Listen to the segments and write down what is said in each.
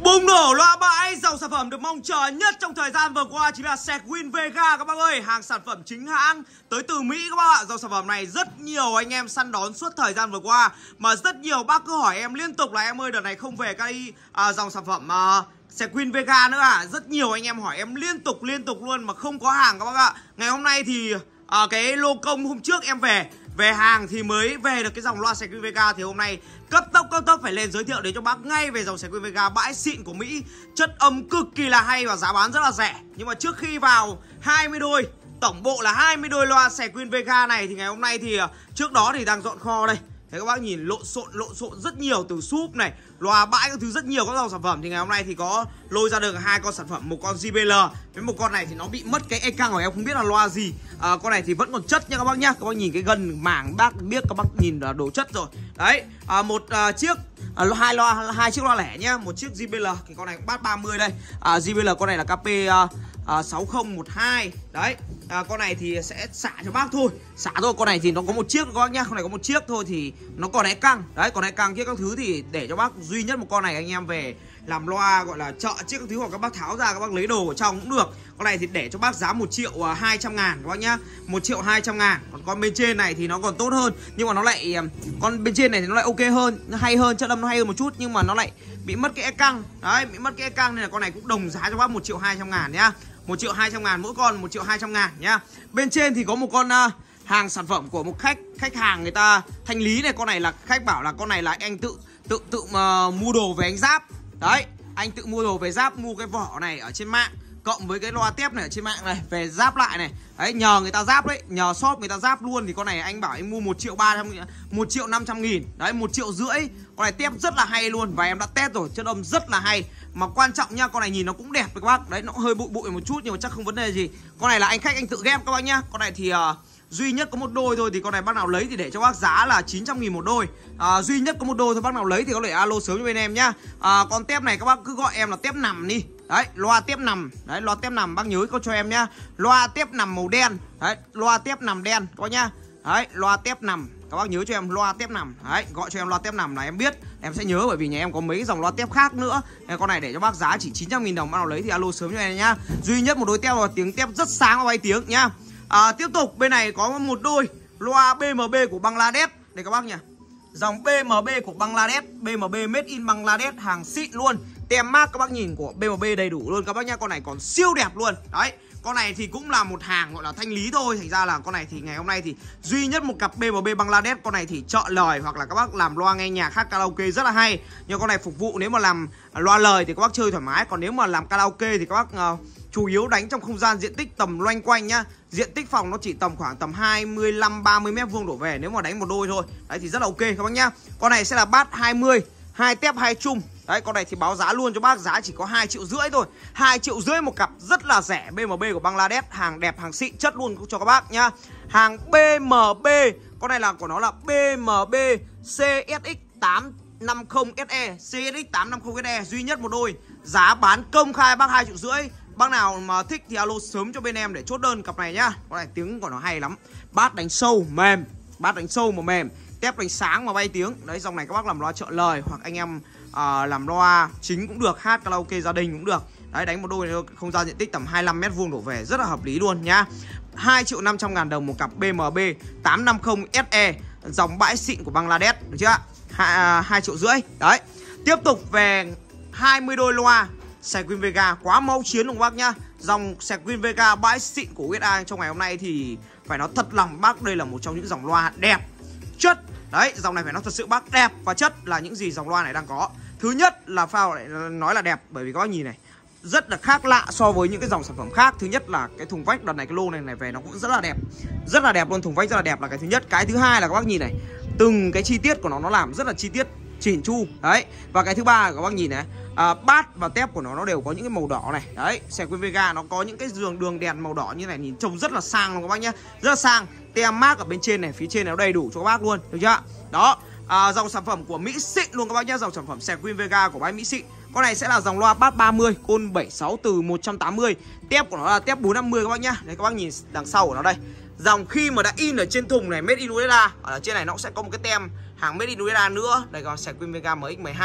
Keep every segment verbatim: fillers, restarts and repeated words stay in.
Bùng nổ loa bãi, dòng sản phẩm được mong chờ nhất trong thời gian vừa qua chính là Seguin Vega các bác ơi. Hàng sản phẩm chính hãng tới từ Mỹ các bác ạ. Dòng sản phẩm này rất nhiều anh em săn đón suốt thời gian vừa qua, mà rất nhiều bác cứ hỏi em liên tục là em ơi đợt này không về cái à, dòng sản phẩm à, Seguin Vega nữa à. Rất nhiều anh em hỏi em liên tục liên tục luôn mà không có hàng các bác ạ. Ngày hôm nay thì à, cái lô công hôm trước em về Về hàng thì mới về được cái dòng loa Seguin Vega. Thì hôm nay cấp tốc cấp tốc phải lên giới thiệu đến cho bác ngay về dòng Seguin Vega bãi xịn của Mỹ. Chất âm cực kỳ là hay và giá bán rất là rẻ. Nhưng mà trước khi vào hai mươi đôi, tổng bộ là hai mươi đôi loa Seguin Vega này, thì ngày hôm nay thì trước đó thì đang dọn kho đây. Thế các bác nhìn lộn xộn lộn xộn rất nhiều, từ súp này, loa bãi các thứ rất nhiều các dòng sản phẩm. Thì ngày hôm nay thì có lôi ra được hai con sản phẩm, một con jê bê lờ với một con này thì nó bị mất cái e căng của em không biết là loa gì. à, Con này thì vẫn còn chất nha các bác nhá. Các bác nhìn cái gân mảng bác biết, các bác nhìn là đồ chất rồi. Đấy, à, một à, chiếc à, hai loa, hai chiếc loa lẻ nhá, một chiếc jê bê lờ, cái con này cũng bass ba mươi đây. à, jê bê lờ con này là ca pê à, à, sáu không một hai. Đấy, à, con này thì sẽ xả cho bác thôi, xả thôi. Con này thì nó có một chiếc các bác nhá, con này có một chiếc thôi thì nó còn e căng. Đấy, còn e căng kia các thứ thì để cho bác duy nhất một con này anh em về làm loa gọi là chợ chiếc các thứ, hoặc các bác tháo ra các bác lấy đồ ở trong cũng được. Con này thì để cho bác giá một triệu hai trăm ngàn các bác nhá, một triệu hai trăm ngàn. Còn con bên trên này thì nó còn tốt hơn, nhưng mà nó lại, con bên trên này thì nó lại ok hơn, nó hay hơn, chất âm nó hay hơn một chút, nhưng mà nó lại bị mất cái e căng. Đấy, bị mất cái e căng nên là con này cũng đồng giá cho bác một triệu hai trăm ngàn nhá, một triệu hai trăm ngàn mỗi con, một triệu hai trăm ngàn nhá. Bên trên thì có một con uh, hàng sản phẩm của một khách khách hàng người ta thanh lý này. Con này là khách bảo là con này là anh tự tự tự uh, mua đồ về anh giáp. Đấy, anh tự mua đồ về giáp, mua cái vỏ này ở trên mạng cộng với cái loa tép này ở trên mạng này về giáp lại này. Đấy, nhờ người ta giáp đấy, nhờ shop người ta giáp luôn. Thì con này anh bảo anh mua một triệu ba trăm, một triệu năm trăm nghìn. Đấy, một triệu rưỡi. Con này tép rất là hay luôn và em đã test rồi, chất âm rất là hay. Mà quan trọng nha, con này nhìn nó cũng đẹp các bác. Đấy, nó hơi bụi bụi một chút nhưng mà chắc không vấn đề gì. Con này là anh khách anh tự ghép các bác nhá. Con này thì uh, duy nhất có một đôi thôi, thì con này bác nào lấy thì để cho bác giá là chín trăm nghìn một đôi. à, Duy nhất có một đôi thôi, bác nào lấy thì có thể alo sớm cho bên em nhá. à, Con tép này các bác cứ gọi em là tép nằm đi. Đấy, loa tép nằm. Đấy, loa tép nằm bác nhớ câu cho em nhá. Loa tép nằm màu đen. Đấy, loa tép nằm đen các bác nhá. Đấy, loa tép nằm, các bác nhớ cho em loa tép nằm. Đấy, gọi cho em loa tép nằm là em biết, em sẽ nhớ, bởi vì nhà em có mấy dòng loa tép khác nữa. Nên con này để cho bác giá chỉ chín trăm nghìn đồng, bác nào lấy thì alo sớm cho em nhá. Duy nhất một đôi tép và tiếng tép rất sáng và bay tiếng nhá. À, tiếp tục bên này có một đôi loa bê em bê của Bangladesh đây các bác nhỉ. Dòng bê em bê của Bangladesh, bê em bê made in Bangladesh, hàng xịn luôn. Tem mác các bác nhìn của bê em bê đầy đủ luôn các bác nhá. Con này còn siêu đẹp luôn. Đấy, con này thì cũng là một hàng gọi là thanh lý thôi. Thành ra là con này thì ngày hôm nay thì duy nhất một cặp bê em bê Bangladesh. Con này thì chọn lời hoặc là các bác làm loa nghe nhạc hát karaoke rất là hay. Nhưng con này phục vụ nếu mà làm loa lời thì các bác chơi thoải mái. Còn nếu mà làm karaoke thì các bác uh, chủ yếu đánh trong không gian diện tích tầm loanh quanh nhá. Diện tích phòng nó chỉ tầm khoảng tầm hai mươi lăm ba mươi mét vuông đổ về nếu mà đánh một đôi thôi. Đấy thì rất là ok các bác nhá. Con này sẽ là bass hai mươi, hai tép hai chung. Đấy, con này thì báo giá luôn cho bác, giá chỉ có hai triệu rưỡi thôi. hai triệu rưỡi một cặp, rất là rẻ. bê em bê của Bangladesh, hàng đẹp, hàng xịn chất luôn cho các bác nhá. Hàng bê em bê, con này là của nó là bê em bê xê ét ích tám năm không ét e, xê ét ích tám năm không ét e, duy nhất một đôi. Giá bán công khai bác hai triệu rưỡi. Bác nào mà thích thì alo sớm cho bên em để chốt đơn cặp này nhá. Con này tiếng của nó hay lắm. Bass đánh sâu mềm, bass đánh sâu mà mềm, tép đánh sáng mà bay tiếng. Đấy, dòng này các bác làm loa trợ lời hoặc anh em uh, làm loa chính cũng được, hát karaoke gia đình cũng được. Đấy, đánh một đôi không gian diện tích tầm hai mươi lăm mét vuông đổ về rất là hợp lý luôn nhá. hai triệu năm trăm ngàn đồng một cặp bê em bê tám năm không ét e, dòng bãi xịn của Bangladesh, được chưa? hai triệu rưỡi. Đấy. Tiếp tục về hai mươi đôi loa Seguin Vega, quá máu chiến luôn các bác nhá. Dòng Seguin Vega bãi xịn của u ét a trong ngày hôm nay thì phải nói thật lòng bác, đây là một trong những dòng loa đẹp, chất. Đấy, dòng này phải nói thật sự bác, đẹp và chất là những gì dòng loa này đang có. Thứ nhất là phao lại nói là đẹp, bởi vì các bác nhìn này, rất là khác lạ so với những cái dòng sản phẩm khác. Thứ nhất là cái thùng vách đợt này, cái lô này này về nó cũng rất là đẹp, rất là đẹp luôn, thùng vách rất là đẹp là cái thứ nhất. Cái thứ hai là các bác nhìn này, từng cái chi tiết của nó nó làm rất là chi tiết, chỉn chu. Đấy, và cái thứ ba là các bác nhìn này, à, bass và tép của nó nó đều có những cái màu đỏ này. Đấy, Seguin Vega nó có những cái đường đường đèn màu đỏ như này, nhìn trông rất là sang luôn các bác nhá, rất là sang. Tem mác ở bên trên này, phía trên này nó đầy đủ cho các bác luôn, được chưa? Đó, à, dòng sản phẩm của Mỹ xịn luôn các bác nhá, dòng sản phẩm Seguin Vega của bãi Mỹ xịn. Con này sẽ là dòng loa bass ba mươi, côn bảy sáu từ một trăm tám mươi. Tép của nó là tép bốn năm mươi các bác nhá. Đây các bác nhìn đằng sau của nó đây. Dòng khi mà đã in ở trên thùng này Made in u ét a, ở trên này nó cũng sẽ có một cái tem hàng Made in u ét a nữa. Đây còn Seguin Vega em ích mười hai.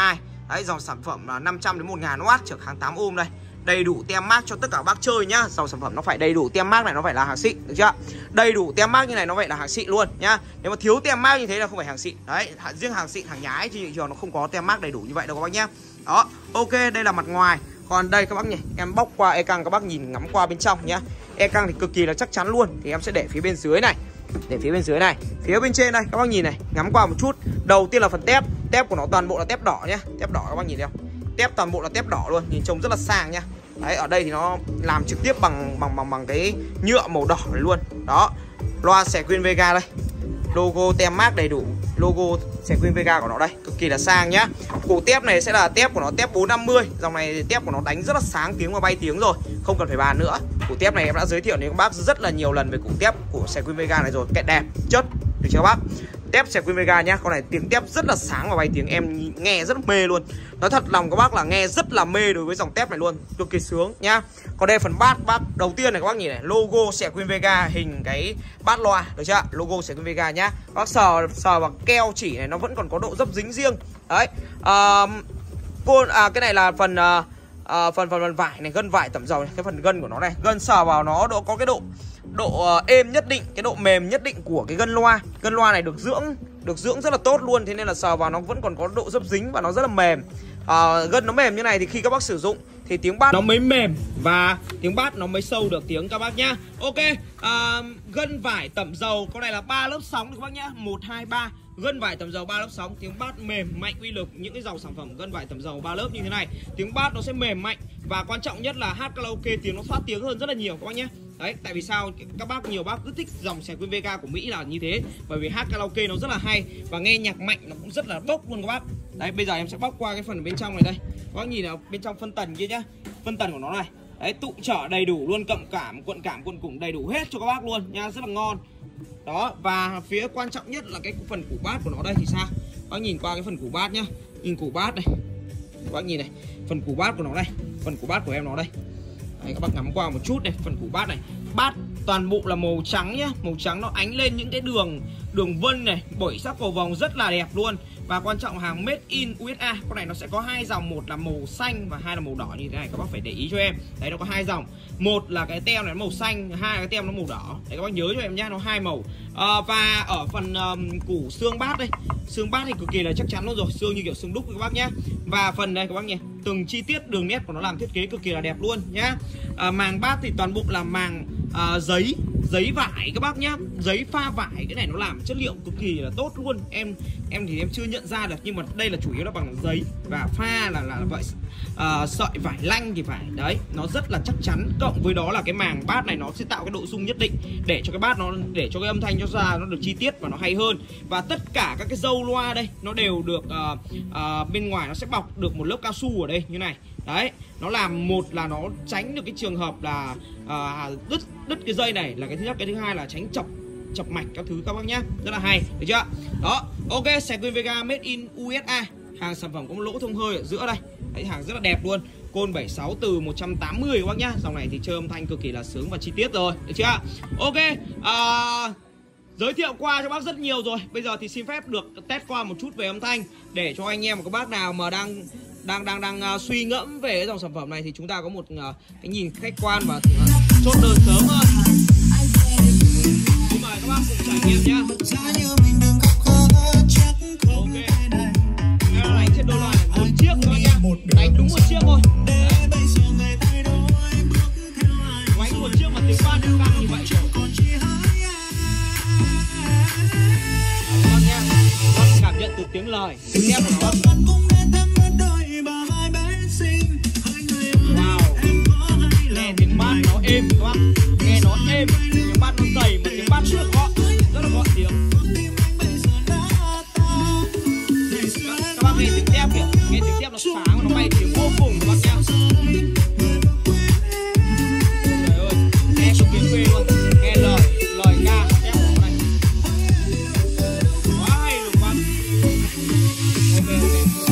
Đấy, dòng sản phẩm là năm trăm đến một nghìn oát trở kháng tám ohm đây. Đầy đủ tem mác cho tất cả các bác chơi nhá. Dòng sản phẩm nó phải đầy đủ tem mác này, nó phải là hàng xịn, được chưa? Đầy đủ tem mác như này nó phải là hàng xịn luôn nhá. Nếu mà thiếu tem mác như thế là không phải hàng xịn. Đấy, riêng hàng xịn, hàng nhái trên thị trường nó không có tem mác đầy đủ như vậy đâu các bác nhá. Đó, ok, đây là mặt ngoài. Còn đây các bác nhỉ, em bóc qua e căng các bác nhìn ngắm qua bên trong nhá. E căng thì cực kỳ là chắc chắn luôn. Thì em sẽ để phía bên dưới này. Để phía bên dưới này. Phía bên trên đây các bác nhìn này, ngắm qua một chút. Đầu tiên là phần tép. Tép của nó toàn bộ là tép đỏ nhá. Tép đỏ các bác nhìn thấy không? Tép toàn bộ là tép đỏ luôn, nhìn trông rất là sang nhá. Đấy, ở đây thì nó làm trực tiếp bằng bằng bằng bằng cái nhựa màu đỏ này luôn. Đó. Loa Sequin Vega đây. Logo tem mác đầy đủ. Logo Sequin Vega của nó đây, cực kỳ là sang nhá. Củ tép này sẽ là tép của nó tép bốn năm mươi. Dòng này tép của nó đánh rất là sáng tiếng và bay tiếng rồi, không cần phải bàn nữa. Củ tép này em đã giới thiệu đến các bác rất là nhiều lần về củ tép của Sequin Vega này rồi, kệ đẹp, chất, được chưa các bác? Tép Sequin Vega nhá, con này tiếng tép rất là sáng và bay tiếng, em nghe rất là mê luôn. Nói thật lòng các bác là nghe rất là mê đối với dòng tép này luôn, cực kỳ sướng nhá. Còn đây phần bát, bát đầu tiên này các bác nhìn này, logo Sequin Vega hình cái bát loa, được chưa? Logo Sequin Vega nhá. Các bác sờ sờ vào keo chỉ này nó vẫn còn có độ dấp dính riêng. Đấy. À, cô à, cái này là phần à, à, phần phần phần vải này, gân vải tẩm dầu này, cái phần gân của nó này, gân sờ vào nó độ có cái độ độ êm nhất định, cái độ mềm nhất định của cái gân loa. Gân loa này được dưỡng được dưỡng rất là tốt luôn, thế nên là sờ vào nó vẫn còn có độ dấp dính và nó rất là mềm. À, gân nó mềm như này thì khi các bác sử dụng thì tiếng bát nó mới mềm và tiếng bát nó mới sâu được tiếng các bác nhá. Ok, à, gân vải tẩm dầu con này là ba lớp sóng các bác nhá, một hai ba. Gân vải tẩm dầu ba lớp sóng, tiếng bát mềm mạnh uy lực. Những cái dòng sản phẩm gân vải tẩm dầu ba lớp như thế này, tiếng bát nó sẽ mềm mạnh và quan trọng nhất là hát karaoke tiếng nó thoát tiếng hơn rất là nhiều các bác nhé. Đấy, tại vì sao các bác nhiều bác rất thích dòng Sequin Vega của Mỹ là như thế, bởi vì hát karaoke nó rất là hay và nghe nhạc mạnh nó cũng rất là bốc luôn các bác. Đấy, bây giờ em sẽ bóc qua cái phần bên trong này đây. Các bác nhìn nào, bên trong phân tần kia nhá. Phân tần của nó này. Đấy, tụ trở đầy đủ luôn, cậm cảm, cuộn cảm, cuộn củng đầy đủ hết cho các bác luôn nha, rất là ngon. Đó, và phía quan trọng nhất là cái phần củ bát của nó đây thì sao? Các bác nhìn qua cái phần củ bát nhá. Nhìn củ bát này. Các bác nhìn này, phần củ bát của nó đây, phần củ bát của em nó đây. Đấy, các bác ngắm qua một chút này, phần củ bát này. Bát toàn bộ là màu trắng nhá, màu trắng nó ánh lên những cái đường đường vân này, bởi sắc cầu vồng rất là đẹp luôn. Và quan trọng hàng made in u ét a. Con này nó sẽ có hai dòng, một là màu xanh và hai là màu đỏ như thế này, các bác phải để ý cho em. Đấy, nó có hai dòng. Một là cái tem này nó màu xanh, hai là cái tem nó màu đỏ. Đấy, các bác nhớ cho em nhá, nó hai màu. À, và ở phần um, củ xương bát đây, xương bát thì cực kỳ là chắc chắn luôn rồi, xương như kiểu xương đúc các bác nhá. Và phần đây các bác nhỉ, từng chi tiết đường nét của nó làm thiết kế cực kỳ là đẹp luôn nhá. À, màng bát thì toàn bộ là màng à, giấy giấy vải các bác nhá, giấy pha vải. Cái này nó làm chất liệu cực kỳ là tốt luôn. Em em thì em chưa nhận ra được, nhưng mà đây là chủ yếu là bằng giấy và pha là là vậy. À, sợi vải lanh thì phải. Đấy, nó rất là chắc chắn, cộng với đó là cái màng bát này nó sẽ tạo cái độ rung nhất định để cho cái bát nó, để cho cái âm thanh cho ra nó được chi tiết và nó hay hơn. Và tất cả các cái dâu loa đây nó đều được uh, uh, bên ngoài nó sẽ bọc được một lớp cao su ở đây như này. Đấy, nó làm một là nó tránh được cái trường hợp là uh, đứt đứt cái dây này là cái thứ nhất, cái thứ hai là tránh chọc chọc mạch các thứ các bác nhá, rất là hay, được chưa? Đó, ok, Sequin Vega made in u ét a, hàng sản phẩm có một lỗ thông hơi ở giữa đây. Đấy, hàng rất là đẹp luôn. Côn bảy mươi sáu từ một trăm tám mươi các bác nhá. Dòng này thì chơi âm thanh cực kỳ là sướng và chi tiết rồi, được chưa? Ok, uh, giới thiệu qua cho bác rất nhiều rồi. Bây giờ thì xin phép được test qua một chút về âm thanh để cho anh em và các bác nào mà đang đang đang đang uh, suy ngẫm về cái dòng sản phẩm này thì chúng ta có một uh, cái nhìn khách quan và uh, chốt đơn sớm hơn. Xin mời các bác cùng trải nghiệm nhá. Ok, em đánh trên đôi loa này một chiếc thôi nhá, đánh đúng một chiếc thôi. Đánh một chiếc mà tiếng ban được căng như vậy rồi. Con nha, con cảm nhận từ tiếng lời, tiếng ép của nó. Wow, nghe tiếng bát nó êm các bác, nghe nó êm, tiếng bát nó dày mà tiếng bát rất là gọn, rất là gọn tiếng. Các bác nghe tiếng tép kìa, nghe tiếng tép nó sáng, nó bay tiếng vô cùng các bác nha. Trời ơi, nghe cực kỳ phê luôn, nghe lời, lời ca tép của nó này. Quá hay luôn các bác. Ok, ok.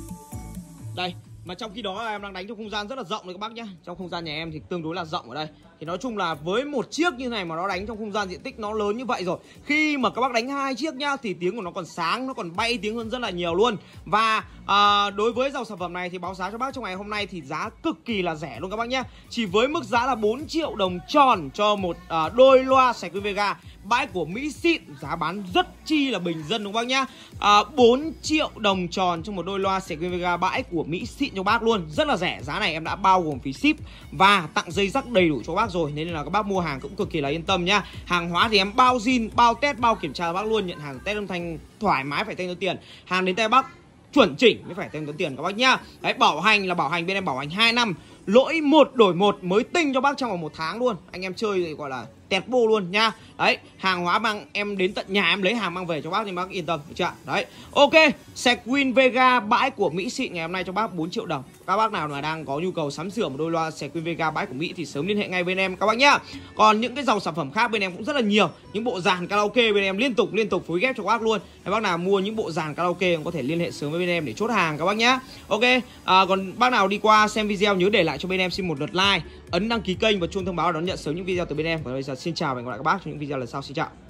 Đây, mà trong khi đó em đang đánh trong không gian rất là rộng đấy các bác nhá. Trong không gian nhà em thì tương đối là rộng ở đây. Thì nói chung là với một chiếc như này mà nó đánh trong không gian diện tích nó lớn như vậy rồi, khi mà các bác đánh hai chiếc nhá thì tiếng của nó còn sáng, nó còn bay tiếng hơn rất là nhiều luôn. Và à, đối với dòng sản phẩm này thì báo giá cho bác trong ngày hôm nay thì giá cực kỳ là rẻ luôn các bác nhá. Chỉ với mức giá là bốn triệu đồng tròn cho một à, đôi loa Sạc Win Vega bãi của Mỹ xịn, giá bán rất chi là bình dân đúng không bác nhá. à, bốn triệu đồng tròn cho một đôi loa Sạc Win Vega bãi của Mỹ xịn cho bác luôn, rất là rẻ. Giá này em đã bao gồm phí ship và tặng dây rắc đầy đủ cho bác rồi, nên là các bác mua hàng cũng cực kỳ là yên tâm nhá. Hàng hóa thì em bao zin, bao test, bao kiểm tra cho bác luôn, nhận hàng test âm thanh thoải mái phải thanh toán tiền, hàng đến tay bác chuẩn chỉnh mới phải thanh toán tiền các bác nhá. Đấy, bảo hành là bảo hành bên em bảo hành hai năm, lỗi một đổi một mới tinh cho bác trong vòng một tháng luôn. Anh em chơi thì gọi là tẹt bô luôn nha. Đấy, hàng hóa mang em đến tận nhà em lấy hàng mang về cho bác nên bác yên tâm được chưa? Đấy. Ok, Sạc Win Vega bãi của Mỹ xịn ngày hôm nay cho bác bốn triệu đồng. Các bác nào mà đang có nhu cầu sắm sửa một đôi loa Sạc Win Vega bãi của Mỹ thì sớm liên hệ ngay bên em các bác nhá. Còn những cái dòng sản phẩm khác bên em cũng rất là nhiều. Những bộ dàn karaoke bên em liên tục liên tục phối ghép cho các bác luôn. Các bác nào mua những bộ dàn karaoke cũng có thể liên hệ sớm với bên em để chốt hàng các bác nhá. Ok, à, còn bác nào đi qua xem video nhớ để lại cho bên em xin một lượt like, ấn đăng ký kênh và chuông thông báo đón nhận sớm những video từ bên em. Và bây giờ xin chào và hẹn gặp lại các bác trong những video lần sau. Xin chào.